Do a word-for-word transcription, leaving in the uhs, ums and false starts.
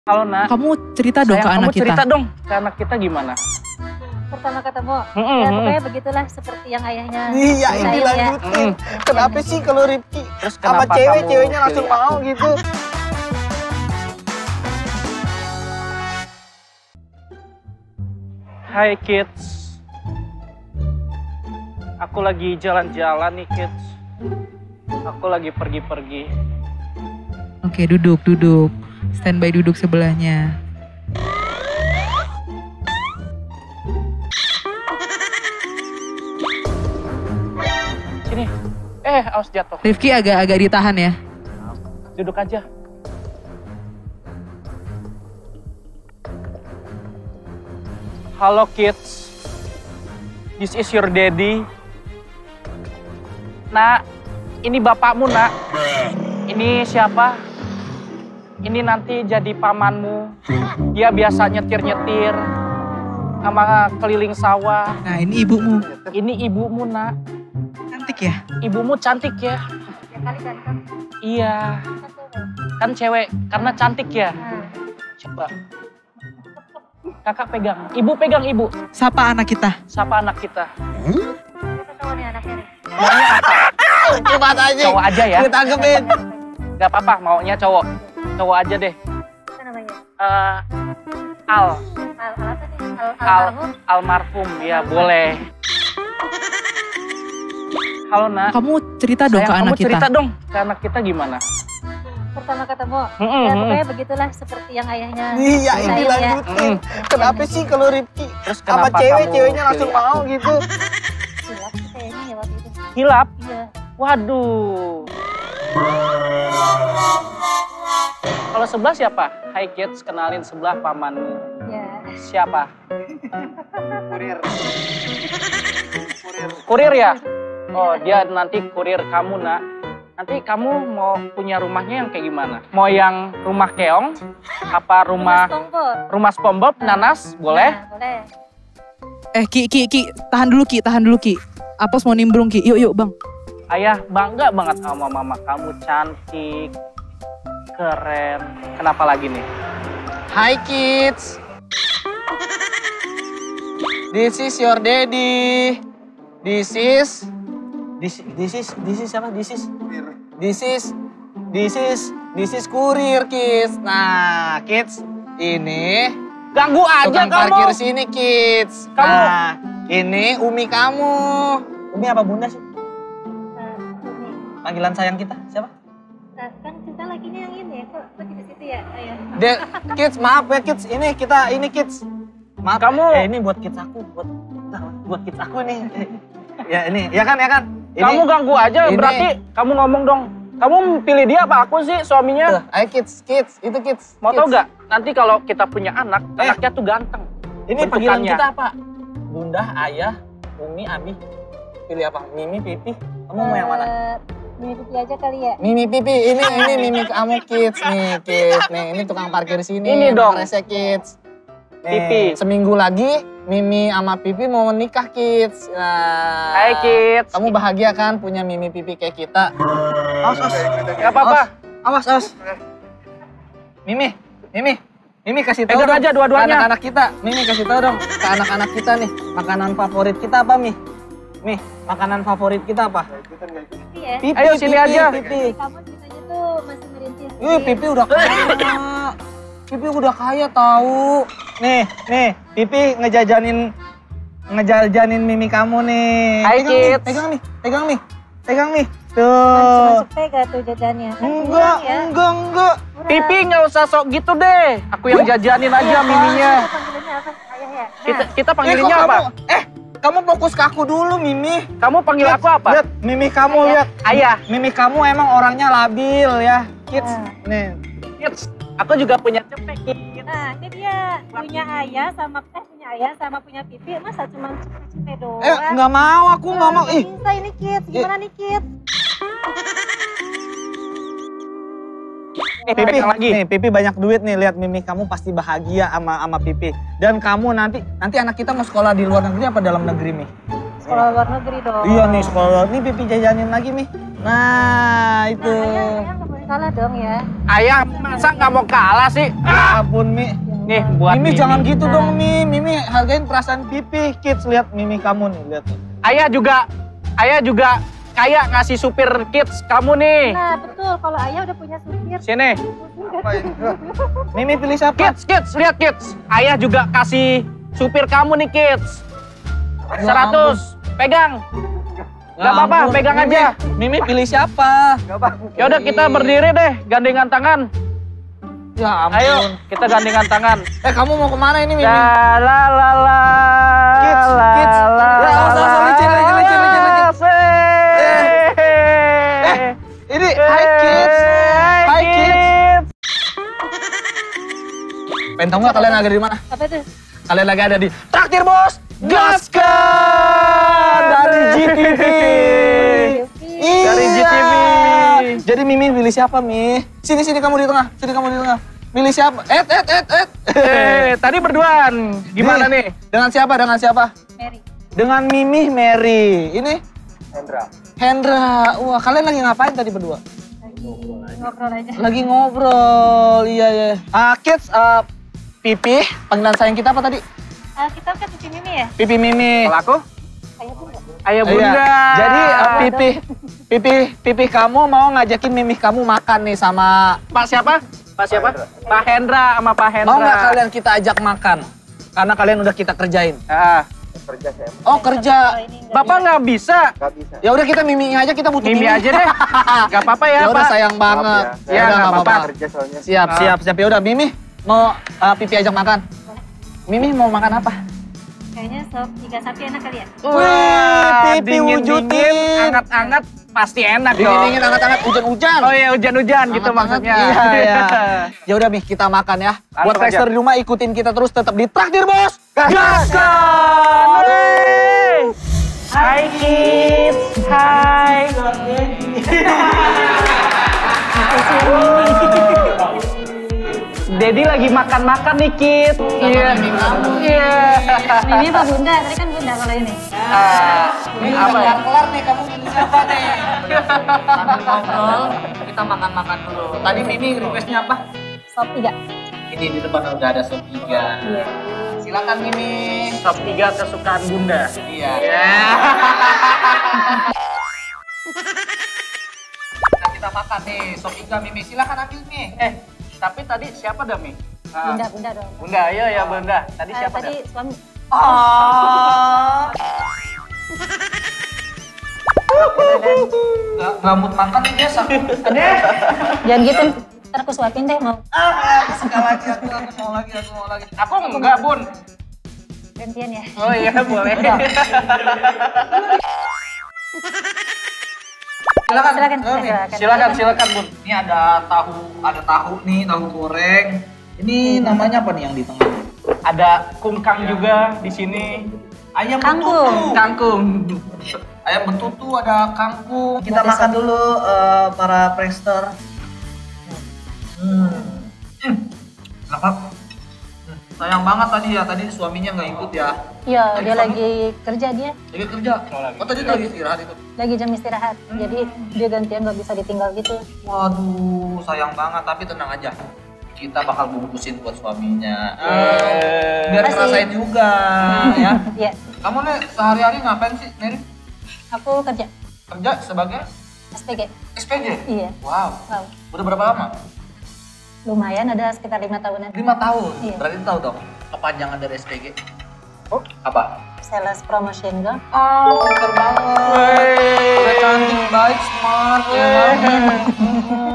Halo nak. Kamu cerita dong Sayang, ke anak kamu kita. cerita dong ke anak kita gimana? Pertama ketemu, Mm-mm, ya mm-mm. pokoknya begitulah seperti yang ayahnya. Iya, ini Saya, dilanjutin. Mm. Kenapa sih kalau Rifki Terus sama kenapa cewek, kamu ceweknya langsung pilih mau aku? gitu? Hai kids. Aku lagi jalan-jalan nih kids. Aku lagi pergi-pergi. Oke, duduk, duduk. Standby duduk sebelahnya. Sini. Eh, awas jatuh. Rifki agak-agak ditahan ya. Duduk aja. Halo kids. This is your daddy. Nak, ini bapakmu nak. Ini siapa? Ini nanti jadi pamanmu. Dia biasa nyetir-nyetir sama keliling sawah. Nah, ini ibumu. Ini ibumu nak. Cantik ya? Ibumu cantik ya? Ya kali ganteng. Iya. Kan cewek karena cantik ya. Nah, Coba. Kakak pegang. Ibu pegang ibu. Sapa anak kita. Siapa anak kita? kita tahu nih anaknya nih. Maunya apa? Coba aja. Cowok aja ya. Kita tanggepin. Gak apa-apa, maunya cowok. Cowok aja deh. Apa namanya? Eh, Al. Al, al apa nih? Al, Al, almarhum. almarhum. Ya boleh. Halo nak. Kamu cerita dong Sayang, ke kamu anak kita. cerita dong ke anak kita gimana? Pertama ketemu, Mm-mm, ya mm. pokoknya begitulah seperti yang ayahnya. Iya, ini Saya, ya. dilanjutin. Kenapa sih kalau Rifki Terus sama kenapa cewek, kamu ceweknya langsung pilih mau gitu? Silap sih kayaknya ya waktu itu. Hilap? Iya. Waduh. Kalau sebelah siapa? Hai kids, kenalin sebelah pamanmu. Ya. Siapa? Kurir. Kurir ya? Oh, dia nanti kurir kamu, nak. Nanti kamu mau punya rumahnya yang kayak gimana? Mau yang rumah keong? Apa rumah Tonggo. rumah SpongeBob, nanas? Boleh? Nah, boleh. Eh, Ki, Ki, Ki. Tahan dulu, Ki. Tahan dulu, Ki. Apos mau nimbrung, Ki. Yuk, yuk, Bang. Ayah bangga banget sama mama. Kamu cantik, keren. Kenapa lagi nih? Hi kids. This is your daddy. This is This, this is this is apa? This is This is This is This is kurir kids. Nah, kids, ini Ganggu aja tukang kamu. parkir sini kids. Kamu- Nah, ini Umi kamu. Umi apa bunda sih? Nah, ini. Panggilan sayang kita siapa? Nah, kan kita laginya yang ini ya, kok, kok di situ ya, ayah? De, kids, maaf ya kids. Ini kita ini kids. Maaf. Kamu- Eh, ini buat kids aku, buat nah, buat kids aku nih. Ya ini, ya kan, ya kan. Ini, Kamu ganggu aja, ini- berarti kamu ngomong dong. Kamu pilih dia apa aku sih suaminya? Tuh, ayo kids, kids, itu kids. Mau kids. tau gak? Nanti kalau kita punya anak, Eh. anaknya tuh ganteng. Ini panggilan bentukannya. kita apa? Bunda, ayah, Umi, Abi. Pilih apa? Mimi, Pipi. Kamu mau yang mana? Eh, Mimi Pipi aja kali ya? Mimi, Pipi. Ini ini Mimi kamu kids nih, kids. Nih, ini tukang parkir sini. Ini dong. Rese kids. Nih, Pipi. Seminggu lagi Mimi sama Pipi mau menikah kids. Nah, Hai kids. kamu bahagia kan punya Mimi Pipi kayak kita? Awas, awas. Gak apa-apa. Awas, awas. Mimi, Mimi, Mimi kasih tahu Pegang dong aja dua-duanya. ke anak-anak kita. Mimi kasih tahu dong ke anak-anak kita nih, makanan favorit kita apa, Mi? Mi, makanan favorit kita apa? Pipi ya? Pipi, Ayo, sini pipi, aja. Pipi. Kamu ceritanya tuh masih merintis. Ih, Pipi udah kaya. Pipi udah kaya tahu. Nih, nih, Pipi ngejajanin ngejajanin Mimi kamu nih. Hai, Pegang, Mi, kids. pegang Mi, pegang Mi, pegang Mi. Tuh. Masuk-masuk pega tuh jajannya. Kan Enggak, kurang ya? enggak, enggak. Kurang. Pipi nggak usah sok gitu deh. Aku yang jajanin aja Iya, miminya. kita panggilannya apa? Ayah ya? Nah, Kita kita Eh, panggilinnya kok apa? kamu- Eh, kamu fokus ke aku dulu, Mimi. Kamu panggil aku apa? Lihat, Mimi kamu Ayah. lihat. Ayah. Mimi kamu emang orangnya labil ya, kids. Ah. Nih. Kids, aku juga punya cepet kids. Nah, ini dia punya ayah sama eh punya ayah sama punya pipi, masa cuma cepet-cepet doang? Eh, nggak mau, aku nggak mau. Ih, Bisa ini kids, gimana nih kids? Eh, Pipi, pegang lagi. nih Pipi banyak duit nih, lihat Mimi kamu pasti bahagia sama sama Pipi. Dan kamu nanti nanti anak kita mau sekolah di luar negeri apa dalam negeri, Mi? Sekolah luar negeri dong. Iya nih sekolah luar. Nih Pipi jajanin lagi, Mi. Nah, itu. Nah, ayah, ayah nggak boleh Kalah dong ya. Ayah masa nggak mau kalah sih? Ya ampun, Mi. Nih buat Mimi Mimi. jangan gitu dong, Mi. Mimi hargain perasaan Pipi. Kids, lihat Mimi kamu nih, lihat nih. Ayah juga, ayah juga kayak ngasih supir kids kamu nih. Nah betul, kalau ayah udah punya supir. Sini. Mimi pilih siapa? Kids, kids, lihat kids. Ayah juga kasih supir kamu nih kids. Seratus, pegang. Gak apa-apa, ampun. pegang Mimi, aja. Mimi pilih siapa? Ya udah kita berdiri deh, gandengan tangan. Ya ampun. Ayo, kita gandengan tangan. Eh, kamu mau kemana ini, Mimi? La la la la. Kids, la, kids. la, Ya, usah, usah, licin, licin, licin, licin, licin. Eh, Ini, hi kids. Hi kids. Pengen tahu nggak kalian ada di mana? Apa tuh? Kalian lagi ada di Traktir Bos Gaskan dari G T V. Iya. Dari G T V. Jadi Mimi pilih siapa, Mi? Sini sini kamu di tengah. Sini kamu di tengah. Milih siapa? Eh, eh, eh, eh. Eh, tadi berduaan. Gimana nih? Dengan siapa? Dengan siapa? Mary. Dengan Mimi, Mary. Ini Hendra. Hendra. Wah, kalian lagi ngapain tadi berdua? Ngobrol aja. Lagi ngobrol. Iya, iya. Ah, kids, ah, Pipi, panggilan sayang kita apa tadi? Ah, kita kan di Mimi ya? Pipi Mimi. Kalau aku? Ayah bunda. Ayah bunda. Iya. Jadi uh, pipi, pipi, pipi kamu mau ngajakin mimi kamu makan nih sama Pak siapa? Pak siapa? Pak Hendra sama Pak Hendra. mau nggak kalian kita ajak makan? Karena kalian udah kita kerjain. Ah. Kerja saya. Oh kerja. Kalau ini enggak Bapak nggak bisa. Gak bisa. Ya udah kita mimi aja, kita butuh Mimi mimi. aja deh. Gak apa-apa ya, Ya udah Pak. sayang banget. Maaf ya. Ya, udah, nggak apa-apa. Kerja soalnya. Siap, Ah. siap, siap. Ya udah Mimi mau uh, pipi ajak makan. Mimi mau makan apa? Kayaknya sop iga sapi enak kali ya? Wih, pipi dingin-dingin, wujudin. anget-anget, pasti enak dong. Dingin-dingin, hangat-hangat, hujan-hujan. Oh iya, hujan-hujan gitu Hangat-hangat. maksudnya. Iya, iya. Ya udah Mi, kita makan ya. Langsung Buat aja. Traxter di rumah ikutin kita terus tetap di Traktir Bos. Gaskan! Hai kids, hai. Dedi lagi makan-makan nih kids. Iya. Iya. Mimi apa bunda? Tadi kan bunda kalau ini. Ah, apa ya? Kelar nih, kamu pilih siapa nih? Sambil ngobrol, kita makan-makan dulu. Tadi Mimi requestnya apa? Sop iga. Ini di depan udah ada sop iga. Iya. Silakan Mimi. Sop tiga kesukaan bunda. Iya. Ya. Nah, kita makan nih sop iga Mimi. Silakan ambil nih. Eh, tapi tadi siapa dah, Mi? Ah. Bunda, bunda dong. Bunda, iya ya bunda. Tadi Eh, siapa tadi dah? suami. Ah. Nggak, nggak mood makan nih biasa. Adek. Jangan gitu, ntar aku suapin deh mau. Ah, sekali lagi aku, aku mau lagi, aku mau lagi. Aku enggak, Bun. Gantian ya. Oh iya, boleh. Silakan, Silakan, Ayo, Mi. silakan. Silakan, silakan, Bun. Ini ada tahu, ada tahu nih, tahu goreng. Ini namanya apa nih yang di tengah? Ada kungkang juga di sini. Ayam Kangkung. betutu. Kangkung. Ayam betutu, ada kangkung. Kita Ada makan sop. dulu eh, para prankster. Hmm. Hmm. Kenapa? Hmm. Sayang banget tadi ya, tadi suaminya nggak ikut ya. Iya, Lagi dia suami? lagi kerja dia. Lagi kerja. Oh tadi lagi istirahat itu. Lagi jam istirahat. Jadi dia gantian nggak bisa ditinggal gitu. Waduh, sayang banget. Tapi tenang aja. Kita bakal bungkusin buat suaminya. Eh, Biar Makasih. ngerasain juga ya. Iya, Kamu nih sehari-hari ngapain sih, Mary? aku kerja Kerja sebagai S P G. S P G? Iya, Wow. wow. Udah berapa lama? Lumayan ada sekitar lima tahunan. Lima tahun. Iya. Berarti tahu dong kepanjangan dari S P G. Oh, apa? Sales promotion girl. Oh, pinter banget. Udah cantik, baik, smart, ya kan?